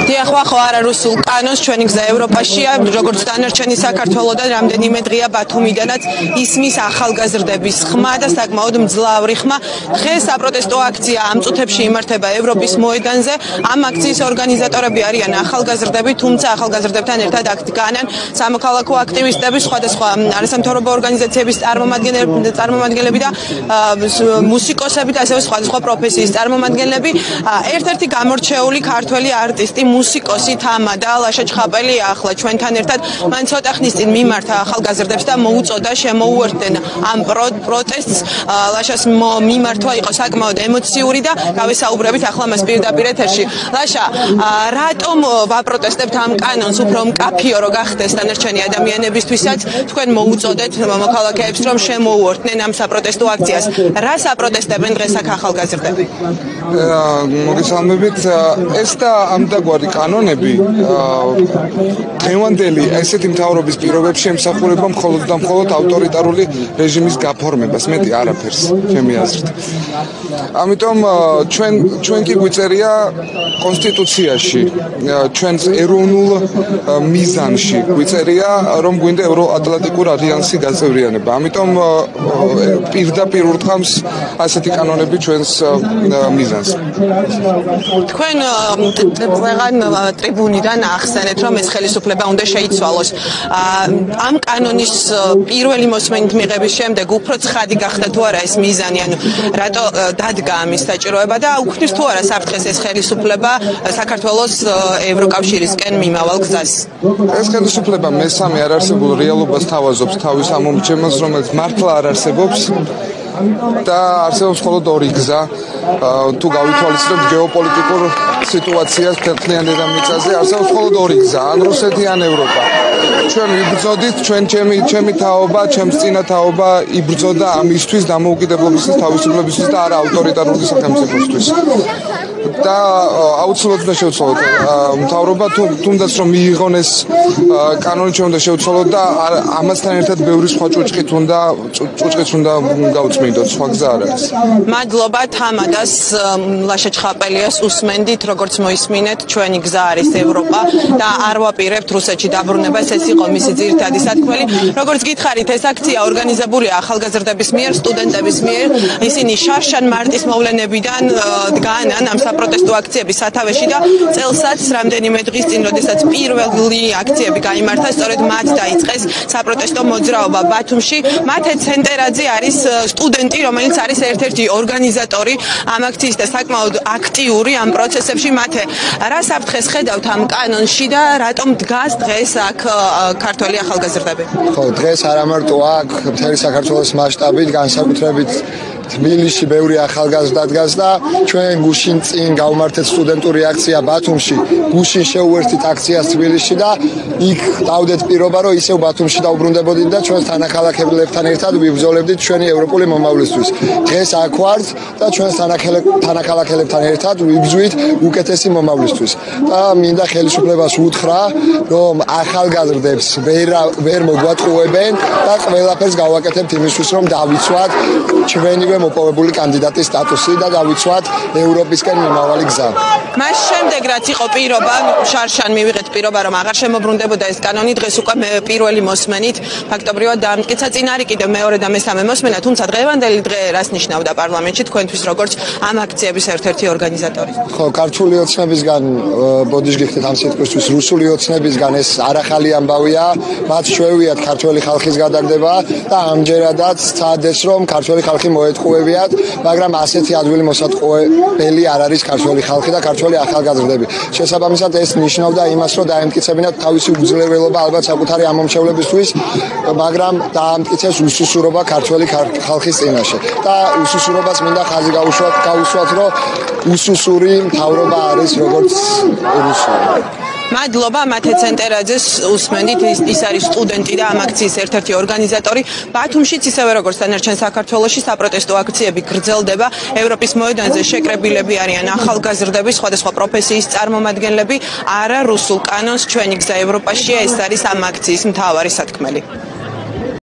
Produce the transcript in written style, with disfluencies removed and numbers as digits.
დიახ, ხო არა რუსულ კანონს ჩვენი გზა ევროპაშია, როგორც დანარჩენი საქართველოდან რამდენიმე დღეა ბათუმიდანაც ისმის ახალგაზრდების ხმა და საკმაოდ მძლავრი ხმა. დღეს საპროტესტო აქცია ამ წუთებში იმართება ევროპის მოედანზე. ამ აქციის ორგანიზატორები არიან ახალგაზრდები, თუმცა ახალგაზრდებთან ერთად აქ დგანან სამოქალაქო აქტივისტები, სხვადასხვა არასამთავრობო ორგანიზაციების წარმომადგენლები და მუსიკოსები და ასევე სხვადასხვა პროფესიის წარმომადგენლები. ერთ-ერთი გამორჩეული ქართველი არტისტი, მუსიკოსი თამადა ლაშა ჩხაპელია ახლა ჩვენთან ერთად. მან ცოტა ხნის წინ მიმართა ახალგაზრდებს და მოუწოდა შემოუერთდნენ ამ პროტესტს. ლაშას მიმართვა იყო საკმაოდ ემოციური და გავესაუბრებით ახლა მას პირდაპირ ეთერში. ლაშა, რატომ ვაპროტესტებთ ამ კანონს უფრო მკაფიო რო გახდეს დანარჩენი ადამიანებისთვისაც? თქვენ მოუწოდეთ მოქალაქეებს რომ შემოუერთდნენ ამ საპროტესტო აქციას. რა საპროტესტებენ დღეს აქ ახალგაზრდები? მოგესალმებით. ეს და ამდაგვარი კანონები დღევანდელი ესეთი მთავრობის პირობებში ემსახურება მხოლოდ და მხოლოდ ავტორიტარული რეჟიმის გაფორმებას, მეტი არაფერს, ჩემი აზრით. ამიტომ ჩვენ კი გვიწერია კონსტიტუციაში, ჩვენს ეროვნულ მიზანში გვიწერია, რომ გვინდა ევროატლანტიკურ ალიანსი გაწევრიანება. ამიტომ პირდაპირ ურტყამს ასეთი კანონები ჩვენს მიზანს. თქვენ ყველგან ტრიბუნიდან ახსენეთ, რომ ეს ხელისუფლება უნდა შეიცვალოს. ამ კანონის პირველი მოსმენით მიღების შემდეგ უფრო ცხადი გახდა თუ არა ეს მიზანი, ანუ რატო დადგა ამის საჭიროება და უქმნის თუ არა საფრთხეს ეს ხელისუფლება საქართველოს ევროკავშირისკენ მიმავალ გზას? ეს ხელისუფლება მესამე არარსებულ რეალობას თავაზობს თავის ამომრჩეველს, რომელიც მართლა არ არსებობს. და არსებობს მხოლოდ ორი გზა. თუ გავითვალისწინებთ გეოპოლიტიკურ სიტუაციას ქართლიან დედამიწაზე, არსებობს მხოლოდ ორი გზა, ან რუსეთი, ან ევროპა. ჩვენ ვიბრძოდით, ჩემი თაობა, ჩემს წინა თაობა იბრძოდა ამისთვის, დამოუკიდებლობისთვის, თავისუფლებისთვის და არა ავტორიტარული სახელმწიფოსთვის. და აუცილებლად უნდა შევცვალოთ მთავრობა, თუნდაც რომ მიიღონ ეს კანონი, ჩვენ უნდა შევცვალოთ და ამასთან ერთად ბევრი სხვა ჭუჭყით უნდა გავწმინდოთ, სხვა გზა არ არის. მადლობა თამადას, ლაშა ჩხაპელიას უსმენდით, როგორც მოისმინეთ, ჩვენი გზა არის ევროპა და არ ვაპირებთ რუსეთში დაბრუნებას, ეს იყო მისი ძირითადი სათქმელი. როგორც გითხარით, ეს აქცია ორგანიზებულია ახალგაზრდების მიერ, სტუდენტების მიერ. ისინი შარშან მარტის მოვლენებიდან დგანან ამ საპროტესტო აქციების სათავეში და წელსაც რამდენიმე დღის წინ, როდესაც პირველი აქციები გაიმართა, სწორედ მათ დაიწყეს საპროტესტო მოძრაობა ბათუმში. მათე ცენტერაძე არის სტუდენტი, რომელიც არის ერთ-ერთი ორგანიზატორი ამ აქციის და საკმაოდ აქტიური ამ პროცესებში. მათე, რა საფრთხეს ხედავთ ამ კანონში და რატომ დგას დღეს აქ ქართველი ახალგაზრდები? ხო, დღეს არა მარტო აქ, მთელი საქართველოს მასშტაბით, განსაკუთრებით თბილისში ბევრი ახალგაზრდა დგას და ჩვენ გუშინ წინ გავმართეთ სტუდენტური აქცია ბათუმში. გუშინ შევუერთდით აქციას თბილისში და იქ დავდეთ პირობა, რომ ისევ ბათუმში დავბრუნდებოდით და ჩვენს თანახალახებლებთან ერთად ვიბრძოლებდით ჩვენი ევროპული მომავლისთვის. დღეს აქ ვართ და ჩვენს თანახალახებთან ერთად ვიბრძვით უკეთესი მომავლისთვის. და მინდა ხელისუფლებას უთხრა, რომ ახალგაზრდებს ვერ მოგვატყუებენ და ყველაფერს გავაკეთებთ იმისთვის, რომ დავიცვათ ჩვენივე მოპოვებული კანდიდატის სტატუსი და დავიცვათ ევროპისკენ მიმავალი გზა. მას შემდეგ რაც იყო პირობა, შარშან მივიღეთ პირობა, რომ აღარ შემოbrunდებოდა ეს კანონი, დღეს უკვე პირველი მოსმენით ფაქტობრივად დაამტკიცა. წინ არის კიდევ მეორე და მესამე მოსმენა, თუმცა დღევანდელი დღე რას ნიშნავდა პარლამენტში თქვენთვის როგორც ამ აქციების ერთ-ერთი ორგანიზატორი? ხო, ქართული ოცნებისგან ბოდიშ გიხდით ამ სიტყვისთვის, რუსული ოცნებისგან ეს არახალი ამბავია, მათ შევიათ ქართველი ხალხის გადაგდება და ამჯერადაც ცადეს რომ ქართველი ხალხი მოეთყუებიათ, მაგრამ ასეთი ადვილი მოსატყუებელი არ არის ქართველი ხალხი და ქართველი ახალგაზრდები. შესაბამისად ეს ნიშნავდა იმას, რომ დაემტკიცებინათ თავისი უძლიერობა ალბათ საკუთარი ამომრჩევლებისთვის, მაგრამ დაამტკიცეს უსუსურობა ქართველი ხალხის წინაშე. და უსუსურობას მინდა ხაზი გაუსვათ, რომ უსუსური მთავრობა არის როგორც რუსული. მადლობა მათე ცენტერაძეს უსმენდით, ის არის სტუდენტი და ამ აქციის ერთ-ერთი ორგანიზატორი. ბათუმშიც ისევე როგორც დანარჩენ საქართველოში საპროტესტო აქციები გრძელდება. ევროპის მოედანზე შეკრებილები არიან ახალგაზრდები, სხვადასხვა პროფესიის წარმომადგენლები. არა რუსულ კანონს ჩვენი გზა ევროპაშია, ეს არის ამ აქციის მთავარი სათქმელი.